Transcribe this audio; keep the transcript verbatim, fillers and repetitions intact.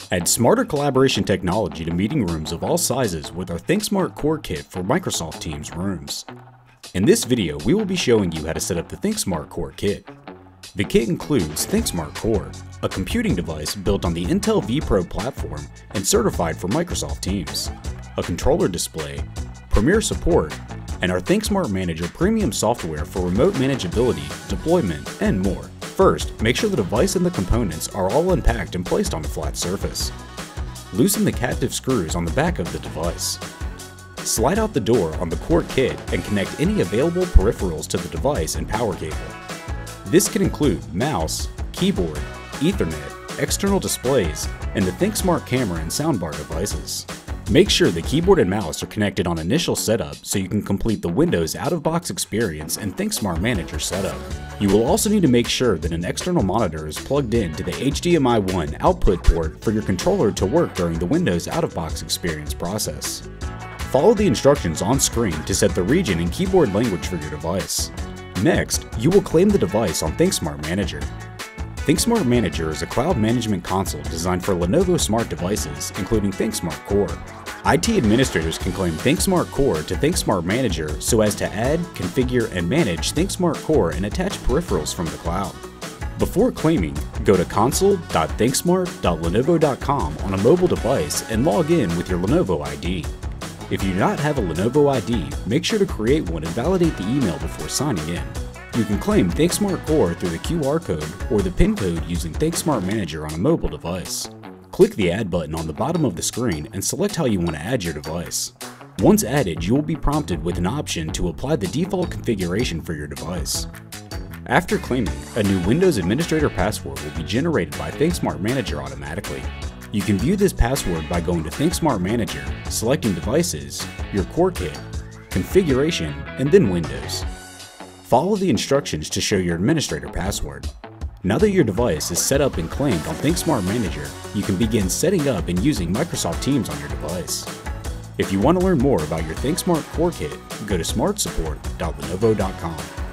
Add smarter collaboration technology to meeting rooms of all sizes with our ThinkSmart Core Kit for Microsoft Teams rooms. In this video, we will be showing you how to set up the ThinkSmart Core Kit. The kit includes ThinkSmart Core, a computing device built on the Intel vPro platform and certified for Microsoft Teams, a controller display, Premier support, and our ThinkSmart Manager premium software for remote manageability, deployment, and more. First, make sure the device and the components are all unpacked and placed on a flat surface. Loosen the captive screws on the back of the device. Slide out the door on the Core Kit and connect any available peripherals to the device and power cable. This can include mouse, keyboard, Ethernet, external displays, and the ThinkSmart camera and soundbar devices. Make sure the keyboard and mouse are connected on initial setup so you can complete the Windows out-of-box experience and ThinkSmart Manager setup. You will also need to make sure that an external monitor is plugged in to the H D M I one output port for your controller to work during the Windows out-of-box experience process. Follow the instructions on screen to set the region and keyboard language for your device. Next, you will claim the device on ThinkSmart Manager. ThinkSmart Manager is a cloud management console designed for Lenovo smart devices, including ThinkSmart Core. I T administrators can claim ThinkSmart Core to ThinkSmart Manager so as to add, configure, and manage ThinkSmart Core and attach peripherals from the cloud. Before claiming, go to console dot thinksmart dot lenovo dot com on a mobile device and log in with your Lenovo I D. If you do not have a Lenovo I D, make sure to create one and validate the email before signing in. You can claim ThinkSmart Core through the Q R code or the PIN code using ThinkSmart Manager on a mobile device. Click the Add button on the bottom of the screen and select how you want to add your device. Once added, you will be prompted with an option to apply the default configuration for your device. After claiming, a new Windows Administrator password will be generated by ThinkSmart Manager automatically. You can view this password by going to ThinkSmart Manager, selecting Devices, your Core Kit, Configuration, and then Windows. Follow the instructions to show your administrator password. Now that your device is set up and claimed on ThinkSmart Manager, you can begin setting up and using Microsoft Teams on your device. If you want to learn more about your ThinkSmart Core Kit, go to smart support dot lenovo dot com.